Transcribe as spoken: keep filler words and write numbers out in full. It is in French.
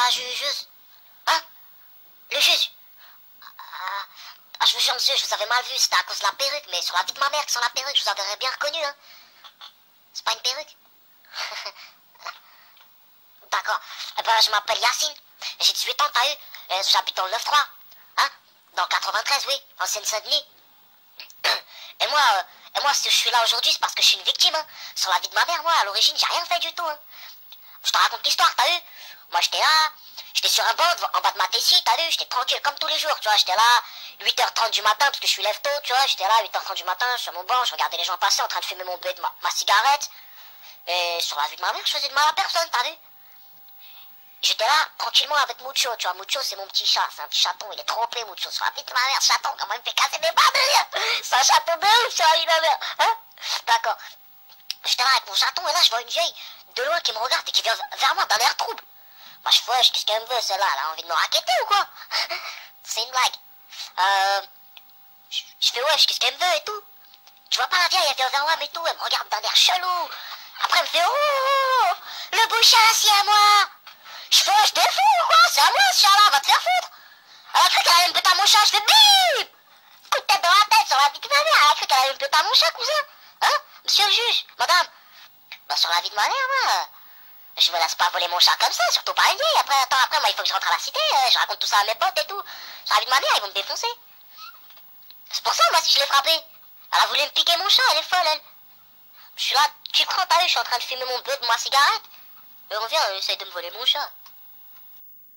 la jugeuse. Hein? Le juge. Ah, ah, je vous jure, monsieur, je vous avais mal vu, c'était à cause de la perruque, mais sur la vie de ma mère, que sans la perruque, je vous avais bien reconnu, hein. C'est pas une perruque? D'accord. Eh ben, je m'appelle Yacine. J'ai dix-huit ans, t'as eu? Euh, J'habite dans le neuf trois. Hein? Dans quatre-vingt-treize, oui. En Seine-Saint-Denis. Et moi, euh, et moi, si je suis là aujourd'hui, c'est parce que je suis une victime, hein. Sur la vie de ma mère, moi, à l'origine, j'ai rien fait du tout, hein. Je te raconte l'histoire, t'as vu? Moi, j'étais là, j'étais sur un banc, en bas de ma tessie, t'as vu? J'étais tranquille, comme tous les jours, tu vois. J'étais là, huit heures trente du matin, parce que je suis lève tôt, tu vois. J'étais là, huit heures trente du matin, sur mon banc, je regardais les gens passer, en train de fumer mon bœuf, ma, ma cigarette. Et sur la vie de ma mère, je faisais de mal à personne, t'as vu? J'étais là, tranquillement, avec Mucho, tu vois. Mucho, c'est mon petit chat, c'est un petit chaton, il est trompé, Mucho. Sur la vie de ma mère, ce chaton, comment il me fait casser des barres de rire. C'est un chaton de ouf, sur la vie de ma mère, hein? D'accord. J'étais là avec mon chaton, et là, je vois une vieille de loin qui me regarde et qui vient vers moi d'un air trouble. Moi, je fais, wesh, qu'est-ce qu'elle me veut, celle-là? Elle a envie de me raqueter ou quoi? C'est une blague. Euh, je, je fais, wesh, qu'est-ce qu'elle me veut et tout? Tu vois pas la vieille, elle vient vers moi, mais tout, elle me regarde d'un air chelou. Après, elle me fait, oh, le beau chat, c'est à moi. Je fais, je t'ai fou ou quoi? C'est à moi, ce chat-là, va te faire foutre. Elle a cru qu'elle allait me péter à mon chat, je fais, bim! Coup de tête dans la tête, sur la vie de ma mère, elle a cru qu'elle allait me péter à mon chat, cousin. Hein? Monsieur le juge, madame. Bah, sur la vie de ma mère, moi, je me laisse pas voler mon chat comme ça, surtout pas une vieille. Après, attends, après, moi, il faut que je rentre à la cité, euh, je raconte tout ça à mes potes et tout. Sur la vie de ma mère, ils vont me défoncer. C'est pour ça, moi, si je l'ai frappée. Elle a voulu me piquer mon chat, elle est folle, elle. Je suis là, tu crois, t'as vu, je suis en train de fumer mon bœuf de ma cigarette. Et on vient, elle essaye de me voler mon chat.